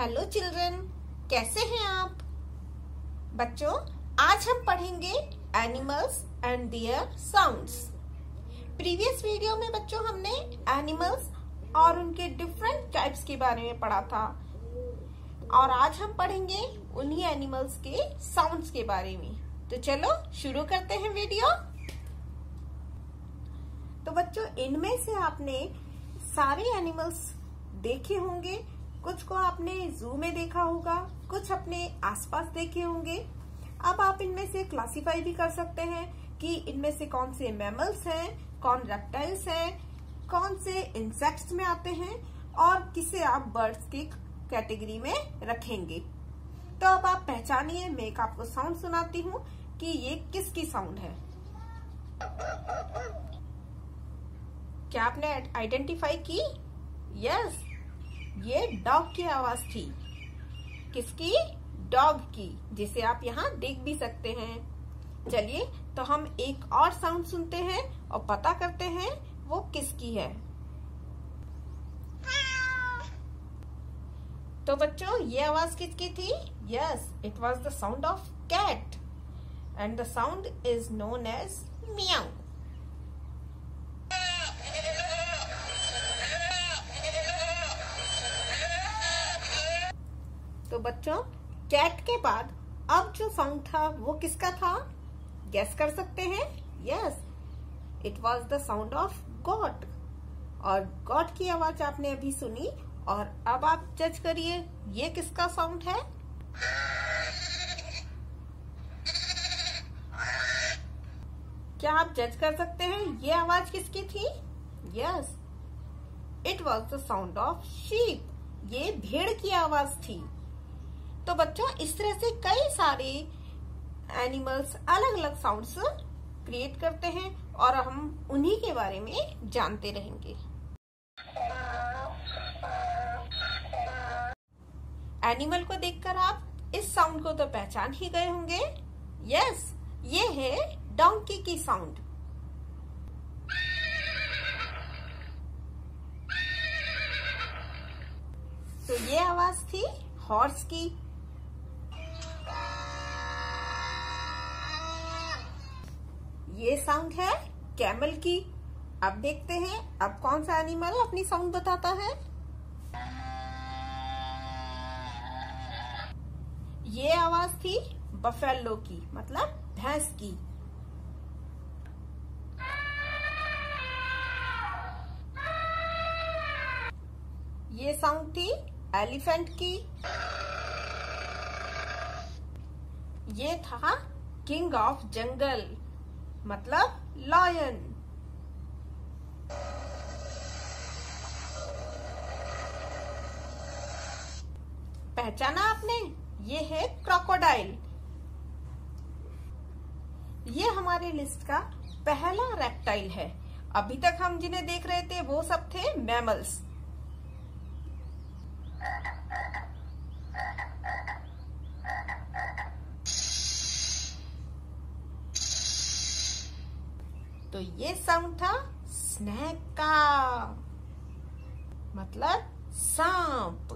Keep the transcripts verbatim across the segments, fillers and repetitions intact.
Hello children, कैसे हैं आप बच्चों? आज हम पढ़ेंगे animals and their sounds. Previous video में बच्चों हमने एनिमल्स और उनके डिफरेंट टाइप्स के बारे में पढ़ा था और आज हम पढ़ेंगे उन्हीं एनिमल्स के साउंड्स के बारे में। तो चलो शुरू करते हैं वीडियो। तो बच्चों, इनमें से आपने सारे एनिमल्स देखे होंगे, कुछ को आपने जू में देखा होगा, कुछ अपने आसपास देखे होंगे। अब आप इनमें से क्लासिफाई भी कर सकते हैं कि इनमें से कौन से मैमल्स हैं, कौन रेप्टाइल्स हैं, कौन से इंसेक्ट्स में आते हैं और किसे आप बर्ड्स की कैटेगरी में रखेंगे। तो अब आप पहचानिए, मैं एक आपको साउंड सुनाती हूँ कि ये किसकी साउंड है। क्या आपने आइडेंटिफाई की? यस, ये डॉग की आवाज थी। किसकी? डॉग की, जिसे आप यहाँ देख भी सकते हैं। चलिए तो हम एक और साउंड सुनते हैं और पता करते हैं वो किसकी है। तो बच्चों, ये आवाज किसकी थी? Yes, it was the sound of cat and the sound is known as meow. तो बच्चों, कैट के बाद अब जो साउंड था वो किसका था? गेस कर सकते हैं? Yes, it was the sound of goat. और गॉट की आवाज आपने अभी सुनी और अब आप जज करिए ये किसका साउंड है। क्या आप जज कर सकते हैं ये आवाज किसकी थी? Yes, it was the sound of sheep. ये भेड़ की आवाज थी। तो बच्चों, इस तरह से कई सारे एनिमल्स अलग अलग साउंड्स क्रिएट करते हैं और हम उन्हीं के बारे में जानते रहेंगे। एनिमल को देखकर आप इस साउंड को तो पहचान ही गए होंगे। यस, ये है डोंकी की साउंड। तो ये आवाज थी हॉर्स की। ये साउंड है कैमल की। अब देखते हैं अब कौन सा एनिमल अपनी साउंड बताता है। ये आवाज थी बफेलो की, मतलब भैंस की। ये साउंड थी एलिफेंट की। ये था किंग ऑफ जंगल, मतलब लायन। पहचाना आपने? ये है क्रोकोडाइल। ये हमारे लिस्ट का पहला रेप्टाइल है। अभी तक हम जिन्हें देख रहे थे वो सब थे मैमल्स। तो ये साउंड था स्नेक का, मतलब सांप।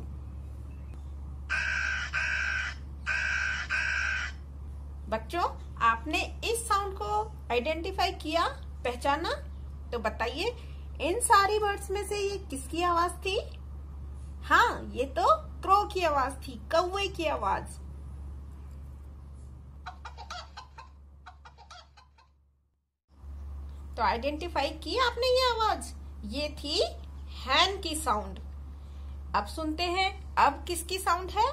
बच्चों, आपने इस साउंड को आइडेंटिफाई किया, पहचाना? तो बताइए इन सारी वर्ड्स में से ये किसकी आवाज थी? हाँ, ये तो क्रो की आवाज थी, कौवे की आवाज। तो आइडेंटिफाई की आपने ये आवाज? ये थी हैन की साउंड। अब सुनते हैं अब किसकी साउंड है।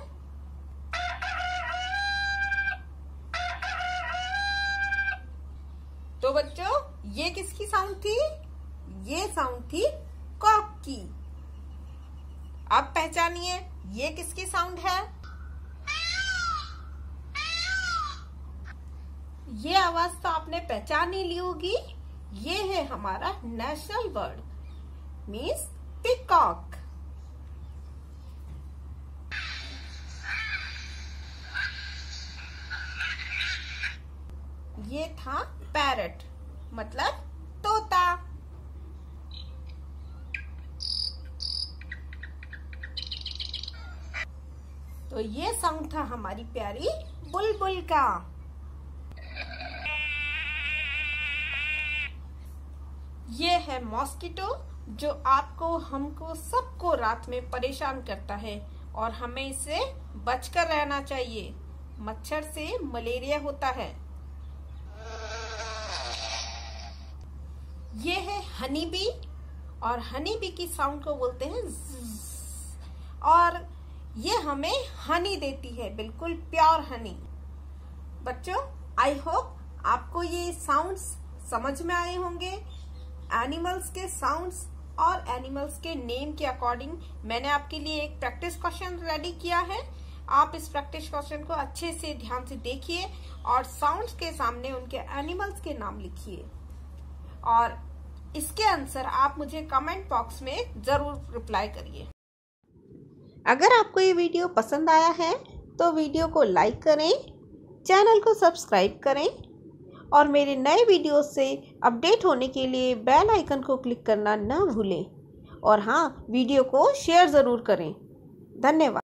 तो बच्चों, ये किसकी साउंड थी? ये साउंड थी कॉक की। अब पहचानिए ये किसकी साउंड है। ये आवाज तो आपने पहचान ही ली होगी। ये है हमारा नेशनल बर्ड, मीन्स पीकॉक। ये था पैरट, मतलब तोता। तो ये साउंड था हमारी प्यारी बुलबुल का। ये है मॉस्किटो, जो आपको, हमको, सबको रात में परेशान करता है और हमें इससे बचकर रहना चाहिए। मच्छर से मलेरिया होता है। ये है हनी बी, और हनी बी की साउंड को बोलते हैं ज़्ज़, और ये हमें हनी देती है, बिल्कुल प्योर हनी। बच्चों, आई होप आपको ये साउंड्स समझ में आए होंगे। एनिमल्स के साउंड्स और एनिमल्स के नेम के अकॉर्डिंग मैंने आपके लिए एक प्रैक्टिस क्वेश्चन रेडी किया है। आप इस प्रैक्टिस क्वेश्चन को अच्छे से ध्यान से देखिए और साउंड्स के सामने उनके एनिमल्स के नाम लिखिए, और इसके आंसर आप मुझे कमेंट बॉक्स में जरूर रिप्लाई करिए। अगर आपको ये वीडियो पसंद आया है तो वीडियो को लाइक करें, चैनल को सब्सक्राइब करें, और मेरे नए वीडियो से अपडेट होने के लिए बेल आइकन को क्लिक करना ना भूलें। और हाँ, वीडियो को शेयर ज़रूर करें। धन्यवाद।